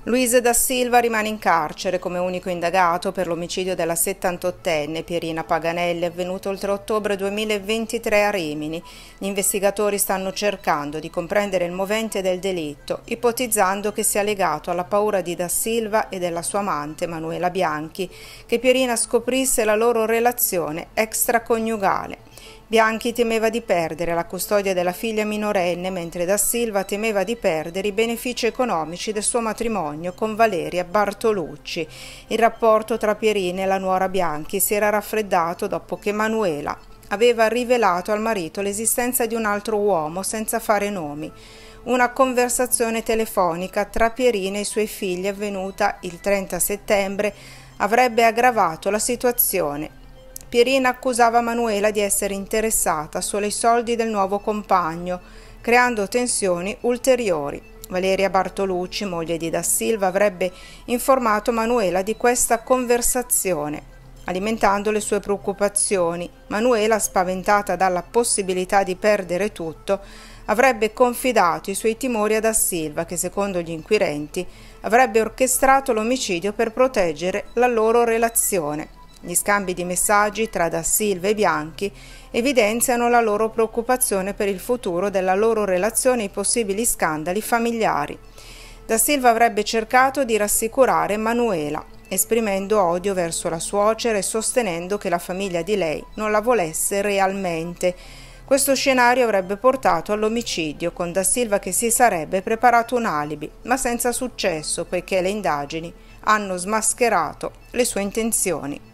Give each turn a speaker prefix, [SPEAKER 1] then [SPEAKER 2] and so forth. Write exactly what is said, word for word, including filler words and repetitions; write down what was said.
[SPEAKER 1] Luis da Silva rimane in carcere come unico indagato per l'omicidio della settantottenne Pierina Paganelli avvenuto il tre ottobre duemilaventitré a Rimini. Gli investigatori stanno cercando di comprendere il movente del delitto, ipotizzando che sia legato alla paura di da Silva e della sua amante Manuela Bianchi che Pierina scoprisse la loro relazione extraconiugale. Bianchi temeva di perdere la custodia della figlia minorenne, mentre da Silva temeva di perdere i benefici economici del suo matrimonio con Valeria Bartolucci. Il rapporto tra Pierina e la nuora Bianchi si era raffreddato dopo che Manuela aveva rivelato al marito l'esistenza di un altro uomo senza fare nomi. Una conversazione telefonica tra Pierina e i suoi figli avvenuta il trenta settembre avrebbe aggravato la situazione. Pierina accusava Manuela di essere interessata solo ai soldi del nuovo compagno, creando tensioni ulteriori. Valeria Bartolucci, moglie di da Silva, avrebbe informato Manuela di questa conversazione, alimentando le sue preoccupazioni. Manuela, spaventata dalla possibilità di perdere tutto, avrebbe confidato i suoi timori a da Silva, che secondo gli inquirenti avrebbe orchestrato l'omicidio per proteggere la loro relazione. Gli scambi di messaggi tra da Silva e Bianchi evidenziano la loro preoccupazione per il futuro della loro relazione e i possibili scandali familiari. Da Silva avrebbe cercato di rassicurare Manuela, esprimendo odio verso la suocera e sostenendo che la famiglia di lei non la volesse realmente. Questo scenario avrebbe portato all'omicidio, con da Silva che si sarebbe preparato un alibi, ma senza successo, poiché le indagini hanno smascherato le sue intenzioni.